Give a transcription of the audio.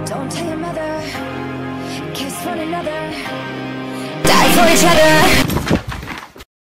Don't tell your mother, kiss one another, die for each other.